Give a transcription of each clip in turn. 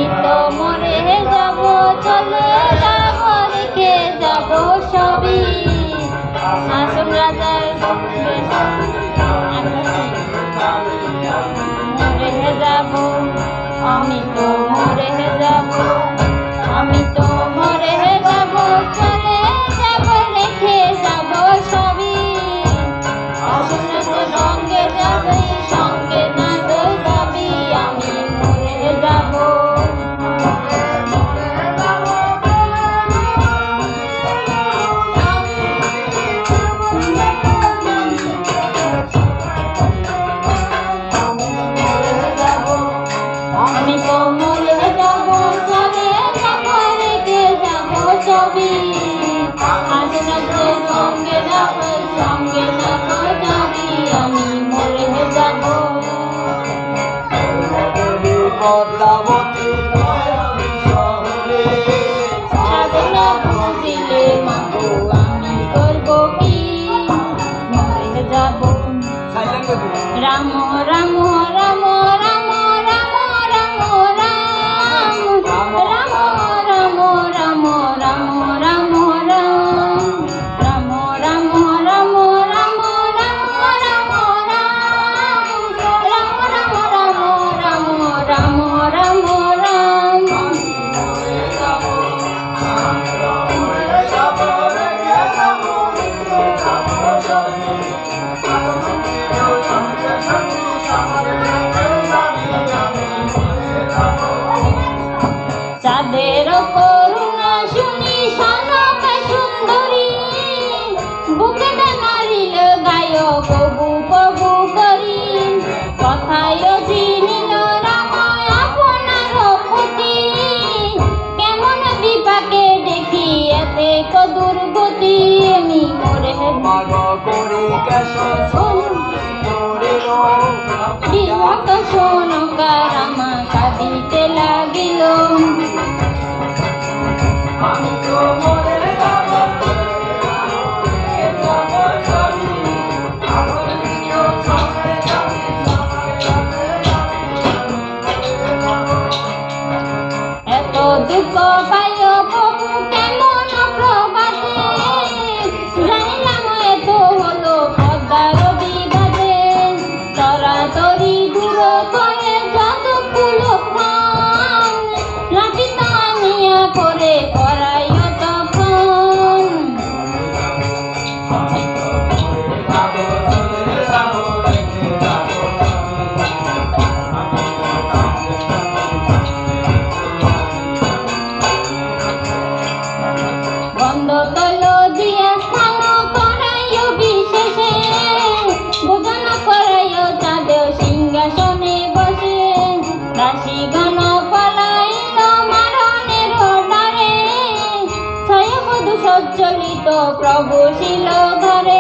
তো মরে যাব, চলে যাব, রেখে যাব সবই। শাসন রাজার মরে যাব, আমি তো মরে যাব, আমি তো মরে যাব, চলে যাব, রেখে যাব সবই। সঙ্গে যাবে, সঙ্গে না যাবি, আমি মরে যাব। আমি তো মরে যাব, চলে যাব, রেখে যাব সবই। সঙ্গে যাব, সঙ্গে না যাবি, আমি মরে যাব। সাধনা বুঝিলে মাগো আমি করব কি, মরে যাব। রাম রাম রাম রাম রাম রাম রাম রাম রাম রাম রাম রাম চাঁদের করুণা শুনি সনকা সুন্দরী, বুকেটা নারিল গায় কবু কবু করি। কথায় চিনিল রাম আপনার পতি, কেমন বিপাকে দেখি এতে দুর্গতি। আমি মরে বিমত সনকা রামা কাঁদিতে লাগিল। আমি তো মরে যাব, এত দুঃখ পাইল প্রভু কেমন প্রবাদে, জানিলাম এত হলো পদ্মার বিবাদে। তরাতরি দূর করে যত ফুল প্রাণ, লাঠিত আনিয়া করে পরাই তখন। বন্ধ তল দিয়া স্নান করাইও বিশেষে, ভোজন করাইও চাঁদেও সিংহাসনে বসে। দাসীগণ পলাইল মারণের ডারে, ছয়বধূ সজ্জলিত প্রভু শিল ধরে।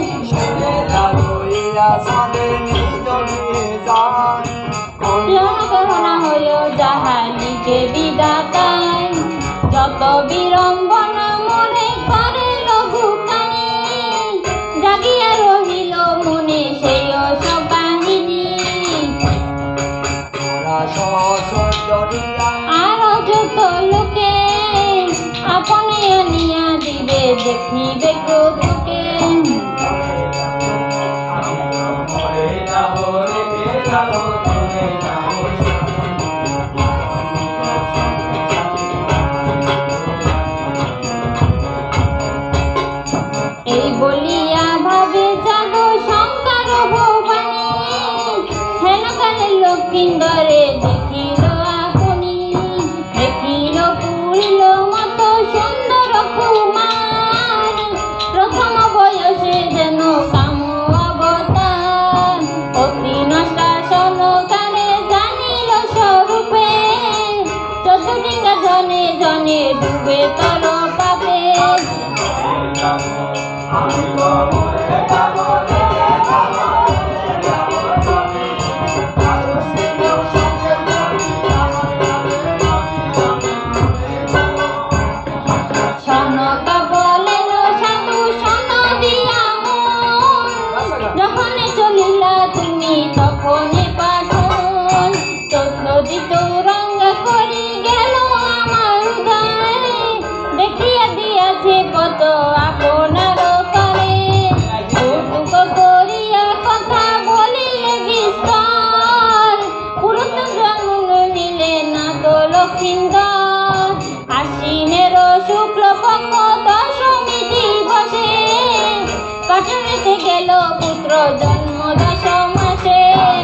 জনগণনা হইল যাহালিকে বিদাতায়, যত বিড়ম্বনা মনে করে লঘু কাহিনী। জাগিয়া রহিল মনে সেই সব কাহিনী, আর যত লোকে আপনে আনিয়া দিবে দেখিবে ক্রোধকে। এই বলিয়া ভাবে জাগো শঙ্কর ভবানী, হেন কালে লক্ষিন্দরে দেখিল আপনি। দেখিল পুরিল মত সুন্দর কুমার, প্রথম বয়সে যেন কাম অবতার। অতি নষ্টাসন কারে জানিল স্বরূপে, চতুর্দিঙ্গা জনে জনে ডুবে তল পাবে। সনকা বলেন সাধু সন দিয়া মন, যখনে চলিলা তুমি তখনই পাঠন। চোদ্দ দিত রঙ্গ করি পাটনেতে গেল পুত্র জন্ম 10 মাসে।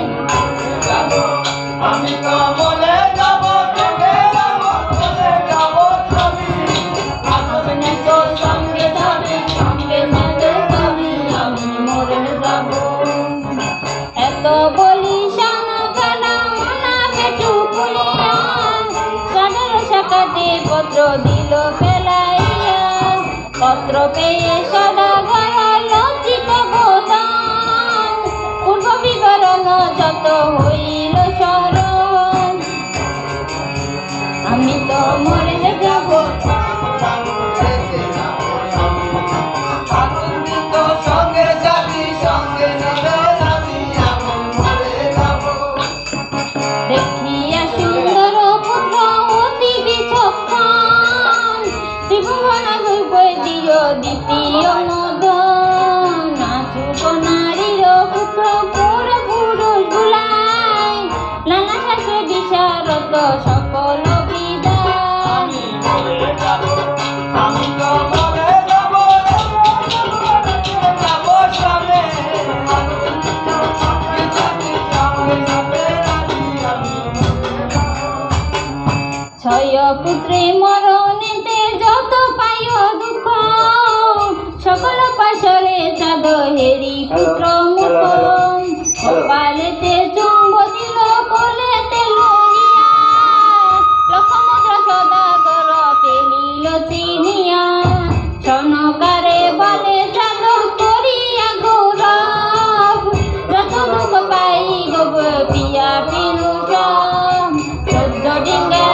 আমি তো বলে যাব তোকে যাব বলে যাব ছবি আপনি তো সঙ্গে যাবে সঙ্গে যাবে তুমি আমি মরে যাব। এত বলি শানা গানা মানা পেটু পুলিয়া চাঁদের শাখাতে পত্র দিল ফেলাইয়া। পত্র পেয়ে সদাগর লজ্জিত বোধান পূর্ব বিবরণ যত হইল স্মরণ। আমি তো মরে যাব আনন্দিত সঙ্গে যাবি সঙ্গে নেবে যাবি আমি মরে যাব। দেখিয়া সুন্দর পুত্র অতি বিচক্ষণ ত্রিভুবন হইবে দিও দ্বিতীয় মদন। নাচুক নারীর পুত্র পুরো পুরুষ বুলাই নানা শাস্ত্রে বিশারদ সকল বিদায়। আমি মরে যাব আমি তো মরে যাব যাব সবে আনন্দিত সঙ্গে যাবি সঙ্গে নেবে যাবি আমি মরে যাব। 6 পুত্রে মরণেতে যত পায় দুঃখ সকল পাশরে চাঁদ হেরি পুত্র মুখ। কপালেতে চুম্ব দিল কোলেতে লইয়া লক্ষমুদ্রা সদাগর পেলিল চিনিয়া। সনকারে বলে চাঁদ করিয়া গৌরব যত দুঃখ পাই গব পিয়া পিরুষ। 14 ডিঙ্গা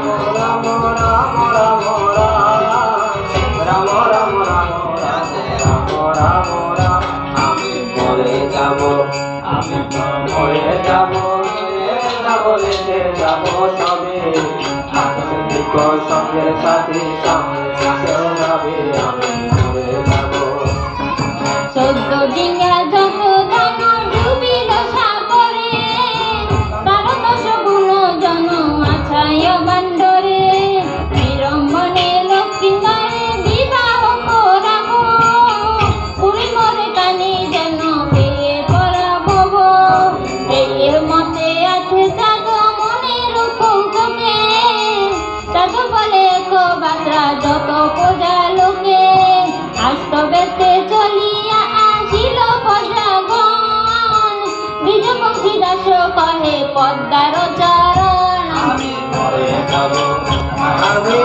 আমি মরে যাব আমি তো মরে যাব রেখে যাব সবে আনন্দিত সঙ্গের সাথে সঙ্গে যাবে আমি মরে যাব। 14 ডিঙ্গা যত ধান ডুবিল সাগরে তার 10 গুণ জন আছায় বান্ডরে। বিড়ম্বনে লক্ষ্মীন্দরে বিবাহ করাব পুরী মরে কানি যেন পেয়ে করাব। এর মতে আছে চাঁদ মনের কৌতুকে চাঁদ বলে এক বাত্রা যত প্রজা লোকে। আস্তবেতে চলিয়া আসিল প্রজাগণ বীজপঙ্খী দাস কহে পদ্মার চরণ। আমি মরে যাব আমি